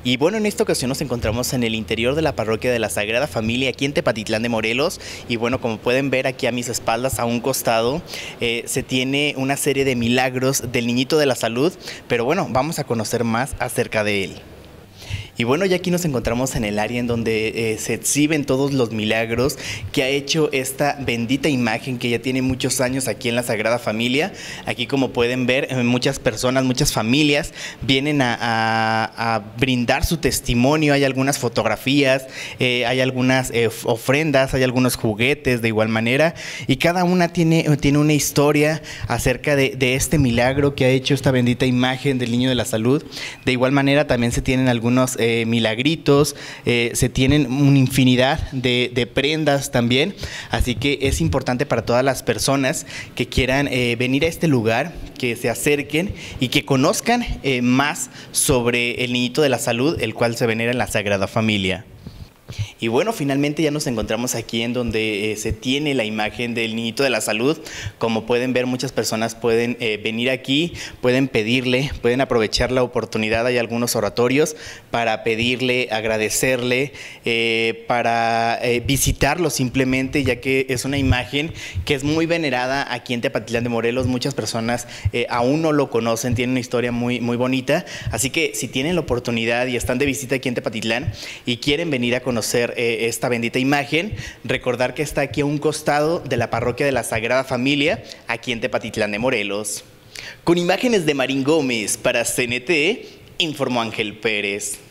Y bueno, en esta ocasión nos encontramos en el interior de la parroquia de la Sagrada Familia, aquí en Tepatitlán de Morelos. Y bueno, como pueden ver aquí a mis espaldas, a un costado, se tiene una serie de milagros del Niñito de la Salud. Pero bueno, vamos a conocer más acerca de él. Y bueno, ya aquí nos encontramos en el área en donde se exhiben todos los milagros que ha hecho esta bendita imagen que ya tiene muchos años aquí en la Sagrada Familia. Aquí, como pueden ver, muchas personas, muchas familias vienen a brindar su testimonio. Hay algunas fotografías, hay algunas ofrendas, hay algunos juguetes de igual manera, y cada una tiene una historia acerca de este milagro que ha hecho esta bendita imagen del Niño de la Salud. De igual manera también se tienen algunos milagritos, se tienen una infinidad de prendas también, así que es importante para todas las personas que quieran venir a este lugar, que se acerquen y que conozcan más sobre el Niñito de la Salud, el cual se venera en la Sagrada Familia. Y bueno, finalmente ya nos encontramos aquí en donde se tiene la imagen del Niñito de la Salud. Como pueden ver, muchas personas pueden venir aquí, pueden pedirle, pueden aprovechar la oportunidad. Hay algunos oratorios para pedirle, agradecerle, para visitarlo simplemente, ya que es una imagen que es muy venerada aquí en Tepatitlán de Morelos. Muchas personas aún no lo conocen, tiene una historia muy bonita. Así que si tienen la oportunidad y están de visita aquí en Tepatitlán y quieren venir a conocer esta bendita imagen, recordar que está aquí a un costado de la parroquia de la Sagrada Familia, aquí en Tepatitlán de Morelos. Con imágenes de Marín Gómez para CNT, informó Ángel Pérez.